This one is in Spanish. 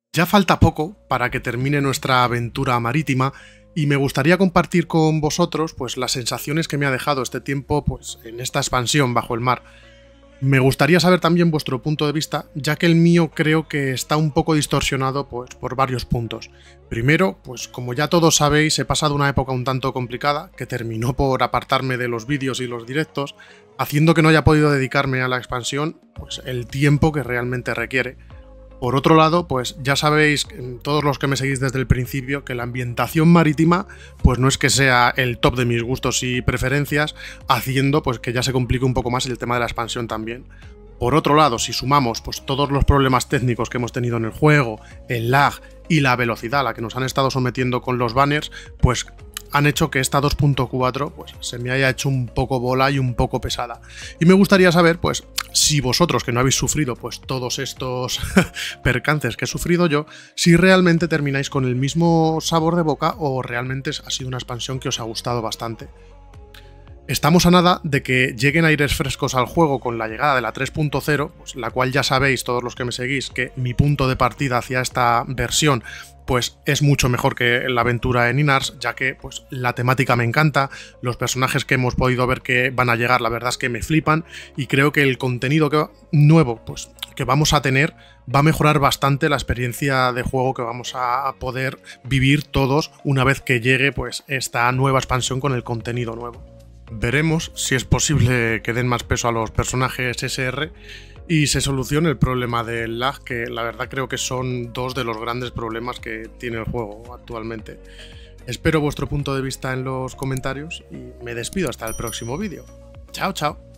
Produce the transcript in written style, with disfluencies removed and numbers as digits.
Ya falta poco para que termine nuestra aventura marítima y me gustaría compartir con vosotros pues las sensaciones que me ha dejado este tiempo pues en esta expansión bajo el mar. Me gustaría saber también vuestro punto de vista, ya que el mío creo que está un poco distorsionado pues por varios puntos. Primero, pues como ya todos sabéis, he pasado una época un tanto complicada que terminó por apartarme de los vídeos y los directos, haciendo que no haya podido dedicarme a la expansión pues el tiempo que realmente requiere. Por otro lado, pues ya sabéis, todos los que me seguís desde el principio, que la ambientación marítima pues no es que sea el top de mis gustos y preferencias, haciendo pues que ya se complique un poco más el tema de la expansión también. Por otro lado, si sumamos pues todos los problemas técnicos que hemos tenido en el juego, el lag y la velocidad a la que nos han estado sometiendo con los banners, pues han hecho que esta 2.4 pues se me haya hecho un poco bola y un poco pesada. Y me gustaría saber pues si vosotros, que no habéis sufrido pues todos estos percances que he sufrido yo, si realmente termináis con el mismo sabor de boca o realmente ha sido una expansión que os ha gustado bastante. Estamos a nada de que lleguen aires frescos al juego con la llegada de la 3.0, pues la cual ya sabéis todos los que me seguís que mi punto de partida hacia esta versión pues es mucho mejor que la aventura en Inars, ya que pues la temática me encanta, los personajes que hemos podido ver que van a llegar la verdad es que me flipan y creo que el contenido nuevo pues que vamos a tener va a mejorar bastante la experiencia de juego que vamos a poder vivir todos una vez que llegue pues esta nueva expansión con el contenido nuevo. Veremos si es posible que den más peso a los personajes SR y se solucione el problema del lag, que la verdad creo que son dos de los grandes problemas que tiene el juego actualmente. Espero vuestro punto de vista en los comentarios y me despido hasta el próximo vídeo. Chao, chao.